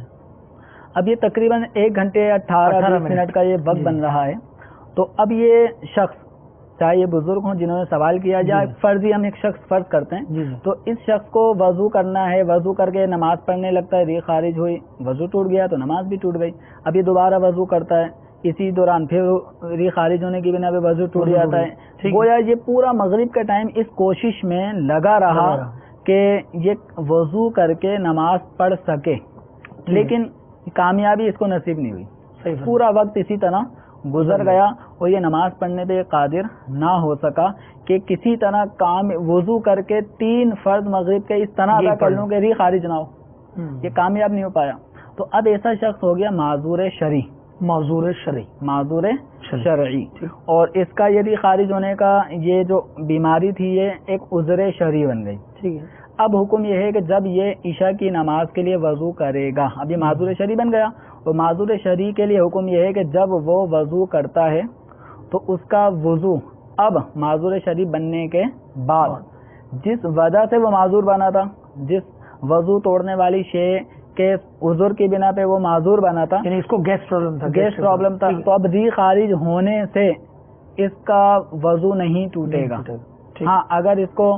اب یہ تقریباً ایک گھنٹے اٹھارہ منٹ کا یہ وقت بن رہا ہے. تو اب یہ شخص چاہے یہ بزرگ ہوں جنہوں نے سوال کیا جائے، فرضی ہم ایک شخص فرض کرتے ہیں، تو اس شخص کو وضو کرنا ہے، وضو کر کے نماز پڑھنے لگتا ہے، ری خارج ہوئی، وضو ٹوٹ گیا تو نماز بھی ٹوٹ گئی. اب یہ دوبارہ وضو کرتا ہے، اسی دوران پھر ری خارج ہونے کی بنا پہ وضو ٹوٹ جاتا ہے. گویا یہ پورا مغرب کا ٹائم اس کوشش میں لگا رہا کہ یہ وضو کر کے نماز پڑھ سکے، لیکن کامیابی اس کو نصیب نہیں ہوئی. پورا وقت اسی طرح گزر گیا اور یہ نماز پڑھنے پہ قادر نہ ہو سکا کہ کسی طرح کام وضو کر کے تین فرض مغرب کے اس طرح ادا کر لوں کہ ری خارج نہ ہو. یہ کامیاب نہیں ہو پایا. تو اب ایسا شخص ہو گیا معذور شرعی، معذور شرعی معذور شرعی اور اس کا یہ ری خارج ہونے کا یہ جو بیماری تھی یہ ایک عذر شرعی بن گئی. ٹھیک ہے، اب حکم یہ ہے کہ جب یہ عشاء کی نماز کے لیے وضو کرے گا، اب یہ معذور شرعی بن گیا، اور معذور شرعی کے لیے حکم یہ ہے کہ جب وہ وضو کرتا ہے تو اس کا وضو اب معذور شرعی بننے کے بعد جس وجہ سے وہ معذور بنا تھا، جس وضو توڑنے والی شے کے عذر کی بنا پہ وہ معذور بنا تھا، یعنی اس کو گیس پرابلم تھا گیس پرابلم تھا تو اب ری خارج ہونے سے اس کا وضو نہیں ٹوٹے گا. ہاں اگر اس کو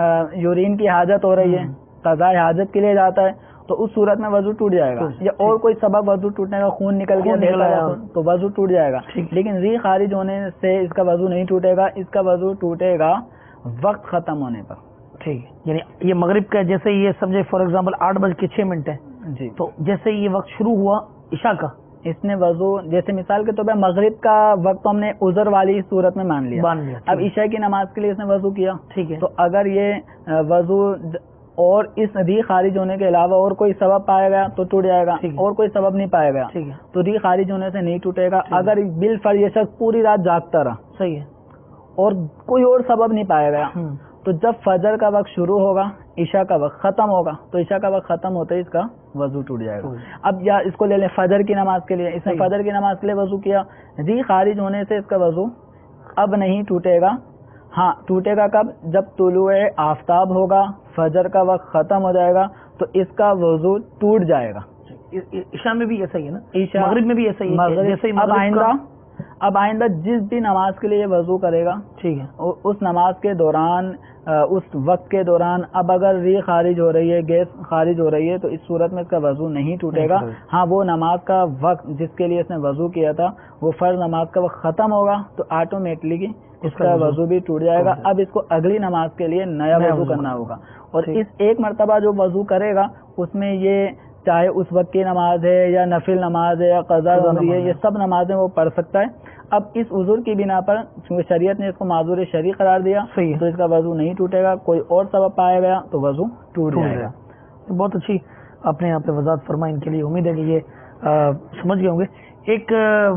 یورین کی حاجت ہو رہی ہے، قضاء حاجت کے لیے جاتا ہے تو اس صورت میں وضو ٹوٹ جائے گا، یا اور کوئی سبب وضو ٹوٹنے کا، خون نکل گیا تو وضو ٹوٹ جائے گا. لیکن ری خارج ہونے سے اس کا وضو نہیں ٹوٹے گا، اس کا وضو ٹوٹے گا وقت ختم ہونے پر. ٹھیک ہے، یعنی یہ مغرب کا جیسے یہ سمجھے فار ایگزامپل آٹھ بج کے چھ منٹ ہے جی، تو جیسے یہ وقت شروع ہوا عشاء کا، اس نے وضو جیسے مثال کے طور پہ مغرب کا وقت ہم نے عذر والی صورت میں مان لیا، اب عشاء کی نماز کے لیے اس نے وضو کیا. ٹھیک ہے، تو اگر یہ وضو اور اس ری خارج ہونے کے علاوہ اور کوئی سبب پایا گیا تو ٹوٹ جائے گا، اور کوئی سبب نہیں پایا گیا تو ری خارج ہونے سے نہیں ٹوٹے گا. اگر بالفرض یہ شخص پوری رات جاگتا رہا، صحیح ہے، اور کوئی اور سبب نہیں پایا گیا تو جب فجر کا وقت شروع ہوگا عشاء کا وقت ختم ہوگا تو عشاء کا وقت ختم ہوتا ہے اس کا وضو ٹوٹ جائے گا. اب یا اس کو لے لیں فجر کی نماز کے لیے، اس نے فجر کی نماز کے لیے وضو کیا، ری خارج ہونے سے اس کا وضو اب نہیں ٹوٹے گا. ہاں ٹوٹے گا کب؟ جب طلوع آفتاب ہوگا، فجر کا وقت ختم ہو جائے گا تو اس کا وضو ٹوٹ جائے گا. عشاء میں بھی ایسا ہی ہے نا، عشاء مغرب میں بھی ایسا ہی ہے. اب آئندہ اب آئندہ جس بھی نماز کے لیے وضو کرے گا، ٹھیک ہے، اس نماز کے دوران اس وقت کے دوران اب اگر ری خارج ہو رہی ہے، گیس خارج ہو رہی ہے تو اس صورت میں اس کا وضو نہیں ٹوٹے گا. ہاں وہ نماز کا وقت جس کے لیے اس نے وضو کیا تھا وہ فرض نماز کا وقت ختم ہوگا تو آٹومیٹلی اس کا وضو بھی ٹوٹ جائے گا. اب اس کو اگلی نماز کے لیے نیا وضو کرنا ہوگا، اور اس ایک مرتبہ جو وضو کرے گا اس میں یہ چاہے اس وقت کی نماز ہے یا نفل نماز ہے یا قضا ضروری ہے، یہ سب نمازیں وہ پڑھ سکتا ہے. اب اس عذر کی بنا پر چونکہ شریعت نے اس کو معذور شرعی قرار دیا تو اس کا وضو نہیں ٹوٹے گا، کوئی اور سبب پایا گیا تو وضو ٹوٹ جائے گا. بہت اچھی آپ نے یہاں پہ وضاحت فرمائی، ان کے لیے امید ہے کہ یہ سمجھ گئے ہوں گے. ایک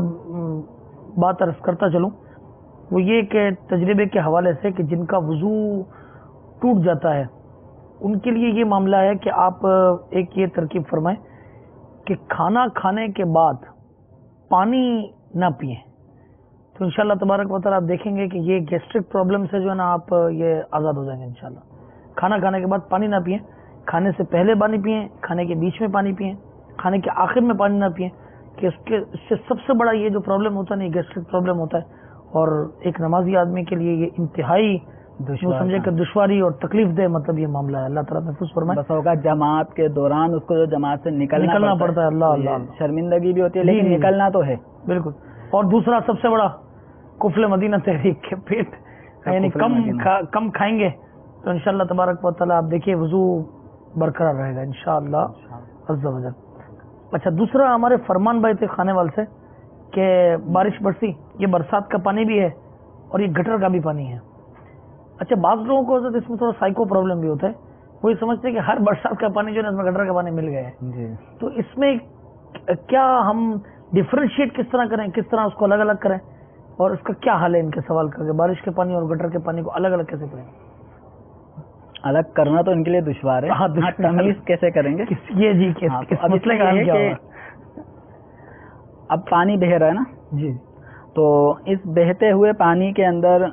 بات عرض کرتا چلوں، وہ یہ کہ تجربے کے حوالے سے کہ جن کا وضو ٹوٹ جاتا ہے ان کے لیے یہ معاملہ ہے کہ آپ ایک یہ ترکیب فرمائیں کہ کھانا کھانے کے بعد پانی نہ پئیں تو انشاءاللہ تبارک و تعالیٰ آپ دیکھیں گے کہ یہ گیسٹرک پرابلم سے جو ہے نا آپ یہ آزاد ہو جائیں گے انشاءاللہ. کھانا کھانے کے بعد پانی نہ پئیں، کھانے سے پہلے پانی پئیں، کھانے کے بیچ میں پانی پئیں، کھانے کے آخر میں پانی نہ پئیں، کہ اس کے اس سے سب سے بڑا یہ جو پرابلم ہوتا ہے نا، یہ گیسٹرک پرابلم ہوتا ہے، اور ایک نمازی آدمی کے لیے یہ انتہائی سمجھے کہ دشواری اور تکلیف دہ مطلب یہ معاملہ ہے. اللہ تعالیٰ محفوظ فرمائے. بس ہوگا جماعت کے دوران اس کو جو جماعت سے نکلنا, نکلنا پڑتا ہے, اللہ اللہ شرمندگی بھی ہوتی ہے لیکن نکلنا تو ہے بالکل. اور دوسرا سب سے بڑا کفل مدینہ تحریک کے پیٹ یعنی کم کم کھائیں گے تو انشاءاللہ تبارک و تعالیٰ آپ دیکھیے وضو برقرار رہے گا انشاءاللہ عز و جل. اچھا دوسرا ہمارے فرمان بھائی تھے خانے وال سے کہ بارش برسی, یہ برسات کا پانی بھی ہے اور یہ گٹر کا بھی پانی ہے. اچھا بعض لوگوں کو حضرت اس میں تھوڑا سائیکو پرابلم بھی ہوتا ہے, وہ یہ سمجھتے ہیں کہ ہر برسات کا پانی جو ہے اس میں گٹر کا پانی مل گیا ہے, تو اس میں کیا ہم ڈفرینشیٹ کس طرح کریں, کس طرح اس کو الگ الگ کریں, اور اس کا کیا حل ہے ان کے سوال کر کے, بارش کے پانی اور گٹر کے پانی کو الگ الگ کیسے کریں؟ الگ کرنا تو ان کے لیے دشوار ہے, ہاں, تمیز کیسے کریں گے یہ جی اب مسئلہ یہ ہے کہ اب پانی بہہ رہا ہے نا جی, تو اس بہتے ہوئے پانی کے اندر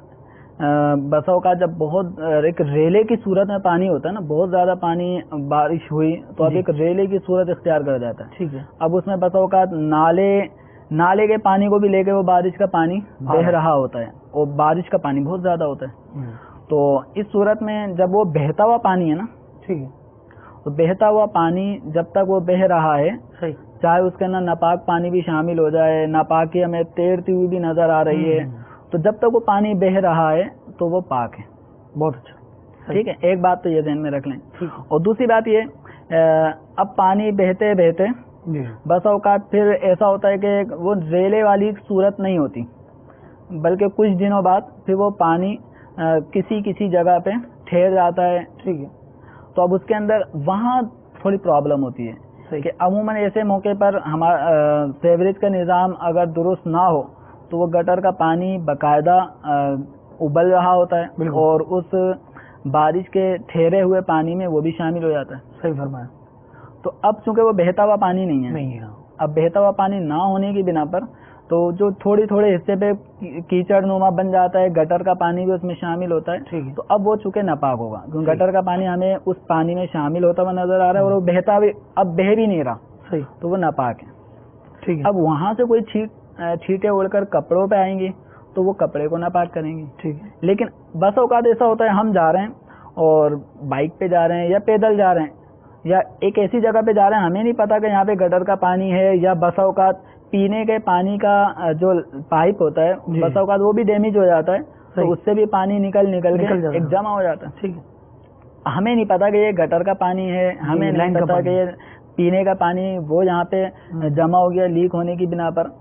بسوں کا جب بہت ایک ریلے کی صورت میں پانی ہوتا ہے نا, بہت زیادہ پانی بارش ہوئی تو اب ایک ریلے کی صورت اختیار کر جاتا ہے. ٹھیک ہے, اب اس میں بسوں کا نالے نالے کے پانی کو بھی لے کے وہ بارش کا پانی بہہ رہا ہوتا ہے, اور بارش کا پانی بہت زیادہ ہوتا ہے. تو اس صورت میں جب وہ بہتا ہوا پانی ہے نا, ٹھیک ہے, تو بہتا ہوا پانی جب تک وہ بہہ رہا ہے, صحیح, چاہے اس کے اندر ناپاک پانی بھی شامل ہو جائے, ناپاکی ہمیں تیرتی ہوئی بھی نظر آ رہی ہے, تو جب تک وہ پانی بہہ رہا ہے تو وہ پاک ہے. بہت اچھا, ٹھیک ہے, ایک بات تو یہ ذہن میں رکھ لیں. اور دوسری بات یہ, اب پانی بہتے بہتے بس اوقات پھر ایسا ہوتا ہے کہ وہ ریلے والی صورت نہیں ہوتی, بلکہ کچھ دنوں بعد پھر وہ پانی کسی کسی جگہ پہ ٹھہر جاتا ہے. ٹھیک ہے, تو اب اس کے اندر وہاں تھوڑی پرابلم ہوتی ہے کہ عموماً ایسے موقع پر ہمارا سیوریج کا نظام اگر درست نہ ہو تو وہ گٹر کا پانی باقاعدہ ابل رہا ہوتا ہے, اور اس بارش کے ٹھہرے ہوئے پانی میں وہ بھی شامل ہو جاتا ہے. صحیح فرمایا. تو اب چونکہ وہ بہتا ہوا پانی نہیں ہے, نہیں ہے, اب بہتا ہوا پانی نہ ہونے کی بنا پر تو جو تھوڑی تھوڑے حصے پہ کیچڑ نما بن جاتا ہے, گٹر کا پانی بھی اس میں شامل ہوتا ہے, تو اب وہ چونکہ ناپاک ہوگا, کیونکہ گٹر کا پانی ہمیں اس پانی میں شامل ہوتا ہوا نظر آ رہا ہے اور وہ بہتا بھی اب بہہ بھی نہیں رہا, صحیح, تو وہ ناپاک ہے. ٹھیک ہے, اب وہاں سے کوئی چھیٹ چھیٹیں اڑ کر کپڑوں پہ آئیں گی تو وہ کپڑے کو ناپاک کریں گی. ٹھیک ہے, لیکن بس اوقات ایسا ہوتا ہے ہم جا رہے ہیں اور بائک پہ جا رہے ہیں یا پیدل جا رہے ہیں یا ایک ایسی جگہ پہ جا رہے ہیں, ہمیں نہیں پتا کہ یہاں پہ گٹر کا پانی ہے, یا بس اوقات پینے کے پانی کا جو پائپ ہوتا ہے بس اوقات وہ بھی ڈیمیج ہو جاتا ہے, تو اس سے بھی پانی نکل نکل کے ایک جمع ہو جاتا ہے. ٹھیک ہے, ہمیں نہیں پتا کہ یہ گٹر کا پانی ہے, ہمیں نہیں پتا کہ یہ پینے کا پانی وہ یہاں پہ جمع ہو گیا لیک ہونے کی بنا پر.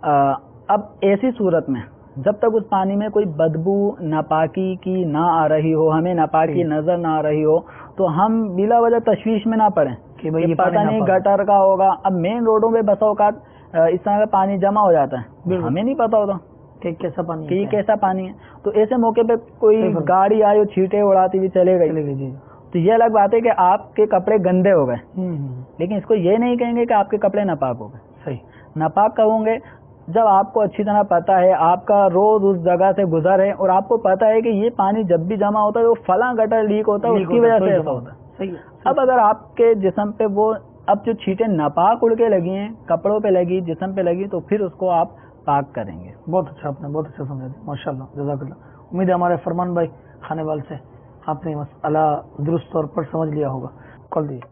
اب ایسی صورت میں جب تک اس پانی میں کوئی بدبو ناپاکی کی نہ آ رہی ہو, ہمیں ناپاکی نظر نہ آ رہی ہو, تو ہم بلا وجہ تشویش میں نہ پڑیں کہ بھئی پتہ نہیں گٹر کا ہوگا. اب مین روڈوں پہ بسا اوقات اس طرح کا پانی جمع ہو جاتا ہے, ہمیں نہیں پتا ہوتا کہ کیسا پانی کہ یہ کیسا پانی ہے. تو ایسے موقع پہ کوئی گاڑی آئی اور چھینٹے اڑاتی ہوئی چلے گئی, جی, تو یہ الگ بات ہے کہ آپ کے کپڑے گندے ہو گئے, لیکن اس کو یہ نہیں کہیں گے کہ آپ کے کپڑے ناپاک ہو گئے. صحیح, ناپاک کہوں گے جب آپ کو اچھی طرح پتا ہے, آپ کا روز اس جگہ سے گزر ہے اور آپ کو پتا ہے کہ یہ پانی جب بھی جمع ہوتا ہے وہ فلاں گٹر لیک ہوتا ہے, اس کی وجہ سے ایسا ہوتا ہے. صحیح. اب اگر آپ کے جسم پہ وہ اب جو چھینٹیں ناپاک اڑ کے لگی ہیں, کپڑوں پہ لگی, جسم پہ لگی, تو پھر اس کو آپ پاک کریں گے. بہت اچھا, آپ نے بہت اچھا سمجھا دیا, ماشاء اللہ, جزاک اللہ. امید ہے ہمارے فرمان بھائی کھانے وال سے آپ نے مسئلہ درست طور پر سمجھ لیا ہوگا. کال دیجیے.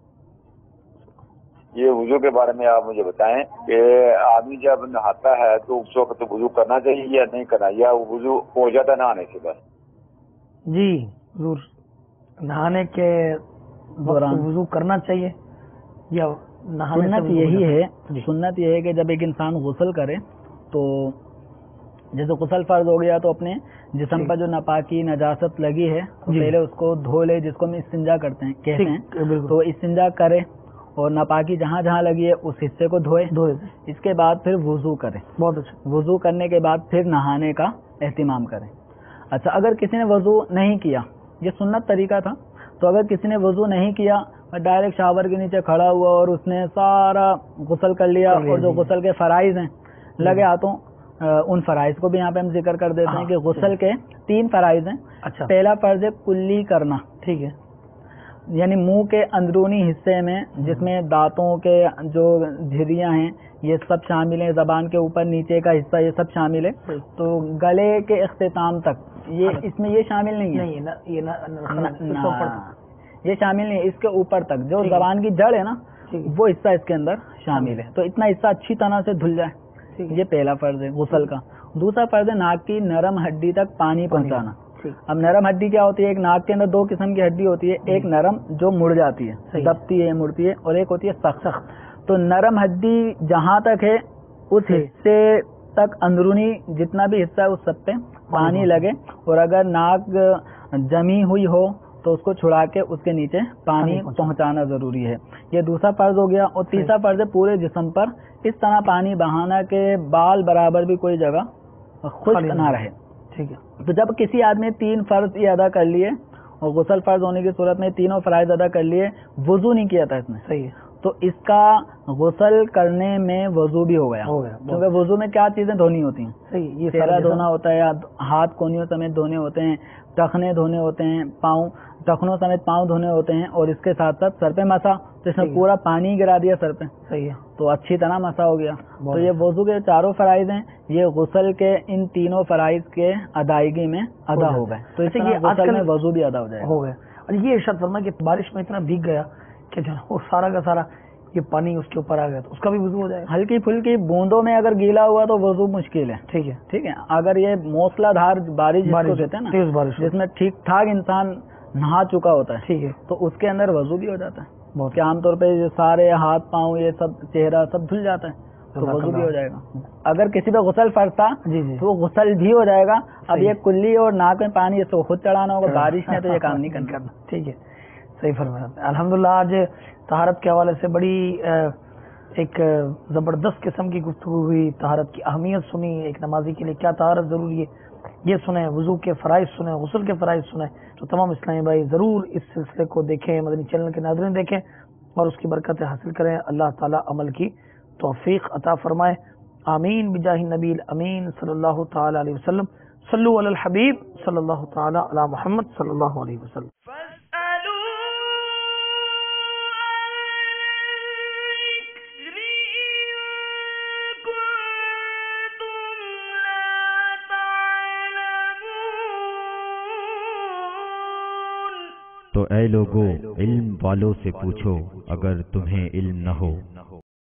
یہ وضو کے بارے میں آپ مجھے بتائیں کہ آدمی جب نہاتا ہے تو اس وقت وضو کرنا چاہیے یا نہیں کرنا, یا وضو ہو جاتا ہے نہانے سے بس؟ جی ضرور, نہانے کے دوران وضو کرنا چاہیے یا نہانے سنت یہی ہے, سنت یہ ہے کہ جب ایک انسان غسل کرے تو جیسے غسل فرض ہو گیا تو اپنے جسم پر جو ناپاکی نجاست لگی ہے پہلے اس کو دھو لے, جس کو ہم استنجا کرتے ہیں کہتے ہیں, تو استنجا کرے اور ناپاکی جہاں جہاں لگی ہے اس حصے کو دھوئے, دھوئے اس کے بعد پھر وضو کرے. بہت اچھا. وضو کرنے کے بعد پھر نہانے کا اہتمام کریں. اچھا, اگر کسی نے وضو نہیں کیا, یہ سنت طریقہ تھا, تو اگر کسی نے وضو نہیں کیا ڈائریکٹ شاور کے نیچے کھڑا ہوا اور اس نے سارا غسل کر لیا, اور جو غسل کے فرائض ہیں لگے ہاتھوں, ان فرائض کو بھی یہاں پہ ہم ذکر کر دیتے ہیں کہ غسل کے تین فرائض ہیں. اچھا, پہلا فرض ہے کلی کرنا, ٹھیک ہے, یعنی منہ کے اندرونی حصے میں جس میں دانتوں کے جو جھریاں ہیں یہ سب شامل ہیں, زبان کے اوپر نیچے کا حصہ یہ سب شامل ہے, تو گلے کے اختتام تک یہ اس میں یہ شامل نہیں ہے, یہ شامل نہیں ہے, اس کے اوپر تک جو زبان کی جڑ ہے نا وہ حصہ اس کے اندر شامل ہے, تو اتنا حصہ اچھی طرح سے دھل جائے. یہ پہلا فرض ہے غسل کا. دوسرا فرض ہے ناک کی نرم ہڈی تک پانی پہنچانا. اب نرم ہڈی کیا ہوتی ہے, ایک ناک کے اندر دو قسم کی ہڈی ہوتی ہے, ایک نرم جو مڑ جاتی ہے, دبتی ہے, مڑتی ہے, اور ایک ہوتی ہے سخت. تو نرم ہڈی جہاں تک ہے اس حصے تک اندرونی جتنا بھی حصہ ہے اس سب پہ پانی لگے, اور اگر ناک جمی ہوئی ہو تو اس کو چھڑا کے اس کے نیچے پانی پہنچانا ضروری ہے. یہ دوسرا فرض ہو گیا. اور تیسرا فرض ہے پورے جسم پر اس طرح پانی بہانا کہ بال برابر بھی کوئی جگہ خشک نہ رہے. ٹھیک ہے. تو جب کسی آدمی تین فرض یہ ادا کر لیے اور غسل فرض ہونے کی صورت میں تینوں فرائض ادا کر لیے, وضو نہیں کیا تھا اس نے, صحیح ہے, تو اس کا غسل کرنے میں وضو بھی ہو گیا, کیونکہ وضو میں کیا چیزیں دھونی ہوتی ہیں, صحیح, یہ چہرہ دھونا ہوتا ہے, ہاتھ کونیوں سمیت دھونے ہوتے ہیں, ٹخنے دھونے ہوتے ہیں, پاؤں ٹخنوں سمیت پاؤں دھونے ہوتے ہیں, اور اس کے ساتھ ساتھ سر پہ مسا, تو اس نے پورا پانی گرا دیا سر پہ, صحیح ہے, تو اچھی طرح مسا ہو گیا. تو یہ وضو کے چاروں فرائض ہیں, یہ غسل کے ان تینوں فرائض کے ادائیگی میں ادا ہو گئے. تو اس لیے غسل میں وضو بھی ادا ہو جائے ہو گیا. اور یہ ارشاد فرمایا کہ بارش میں اتنا بھیگ گیا کہ جو وہ سارا کا سارا یہ پانی اس کے اوپر آ گیا, تو اس کا بھی وضو ہو جائے گا. ہلکی پھلکی بوندوں میں اگر گیلا ہوا تو وضو مشکل ہے. ٹھیک ہے, ٹھیک ہے. اگر یہ موسلا دھار بارش جس کو کہتے ہیں نا, تیز بارش, جس میں ٹھیک ٹھاک انسان نہا چکا ہوتا ہے, ٹھیک ہے, تو اس کے اندر وضو بھی ہو جاتا ہے. کہ عام طور پہ یہ سارے ہاتھ پاؤں یہ سب چہرہ سب دھل جاتا ہے, تو وضو بھی ہو جائے گا. اگر کسی پہ غسل فرض تھا تو وہ غسل بھی ہو جائے گا. اب یہ کلی اور ناک میں پانی اس کو خود چڑھانا ہوگا, بارش نے تو یہ کام نہیں کرنا. ٹھیک ہے, صحیح فرمایا. الحمدللہ آج طہارت کے حوالے سے بڑی ایک زبردست قسم کی گفتگو ہوئی. طہارت کی اہمیت سنی, ایک نمازی کے لیے کیا طہارت ضروری ہے یہ سنیں, وضو کے فرائض سنیں, غسل کے فرائض سنیں. تو تمام اسلامی بھائی ضرور اس سلسلے کو دیکھیں, مدنی چینل کے ناظرین دیکھیں اور اس کی برکتیں حاصل کریں. اللہ تعالیٰ عمل کی توفیق عطا فرمائے. آمین بجاہ النبی الامین صلی اللہ تعالی علیہ وسلم. صلو علی الحبیب صلی اللہ تعالی علی محمد صلی اللہ علیہ وسلم. تو اے لوگو علم والوں سے پوچھو اگر تمہیں علم نہ ہو.